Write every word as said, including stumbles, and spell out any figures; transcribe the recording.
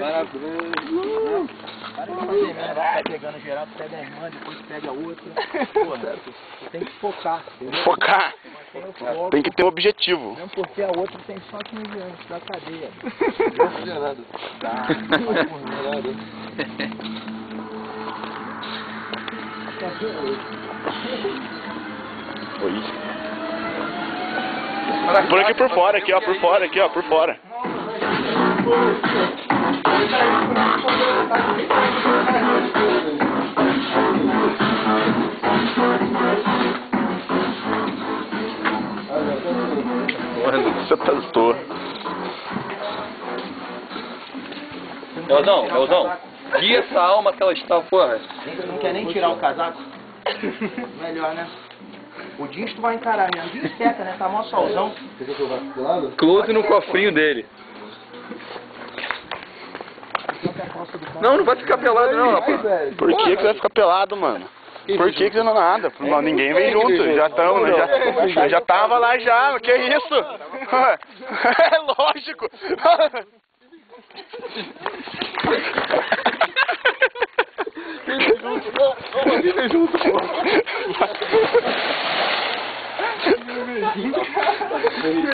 Parabéns. Para de fazer merda, vai pegando geral, tu pega a irmã, depois tu pega a outra. Porra, tu tem que focar. Entendeu? Focar. Tem, o foco, Tem que ter um objetivo. mesmo porque a outra tem só quinze anos da cadeia. Não fazia nada. Tá, não faz por nada. Oi. Por aqui por fora, aqui ó, por fora, aqui ó, por fora. Mano, você tá toa. Leozão, Leozão, guia essa alma que ela está, porra. Não quer nem tirar o casaco? Melhor, né? O jeans tu vai encarar mesmo. Jeans seca, né? Tá mó solzão. Close no cofrinho dele. Não, não vai ficar pelado não, rapaz. Por que que você vai ficar pelado, mano? Por que que você não nada? Não, ninguém vem junto, já estamos, já, já tava lá já, que isso? É lógico. Vem junto, pô.